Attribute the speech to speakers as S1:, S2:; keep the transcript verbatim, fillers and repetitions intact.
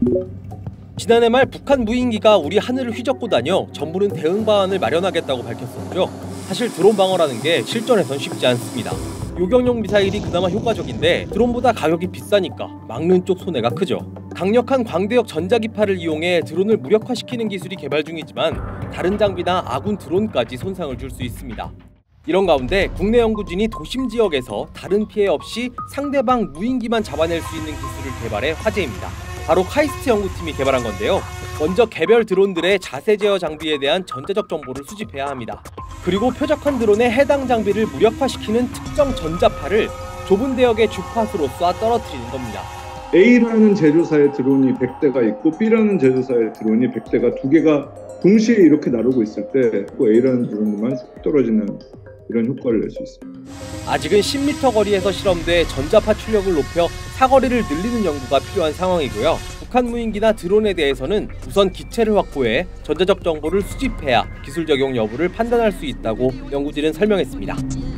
S1: 지난해 말 북한 무인기가 우리 하늘을 휘젓고 다녀 정부는 대응 방안을 마련하겠다고 밝혔었죠. 사실 드론 방어라는 게 실전에선 쉽지 않습니다. 요격용 미사일이 그나마 효과적인데 드론보다 가격이 비싸니까 막는 쪽 손해가 크죠. 강력한 광대역 전자기파를 이용해 드론을 무력화시키는 기술이 개발 중이지만 다른 장비나 아군 드론까지 손상을 줄 수 있습니다. 이런 가운데 국내 연구진이 도심 지역에서 다른 피해 없이 상대방 무인기만 잡아낼 수 있는 기술을 개발해 화제입니다. 바로 카이스트 연구팀이 개발한 건데요. 먼저 개별 드론들의 자세 제어 장비에 대한 전자적 정보를 수집해야 합니다. 그리고 표적한 드론의 해당 장비를 무력화시키는 특정 전자파를 좁은 대역의 주파수로 쏴 떨어뜨리는 겁니다.
S2: A라는 제조사의 드론이 백 대가 있고 B라는 제조사의 드론이 백 대가 두 개가 동시에 이렇게 나르고 있을 때 A라는 드론만 쑥 떨어지는 이런 효과를 낼 수 있습니다.
S1: 아직은 십 미터 거리에서 실험돼 전자파 출력을 높여 사거리를 늘리는 연구가 필요한 상황이고요. 북한 무인기나 드론에 대해서는 우선 기체를 확보해 전자적 정보를 수집해야 기술 적용 여부를 판단할 수 있다고 연구진은 설명했습니다.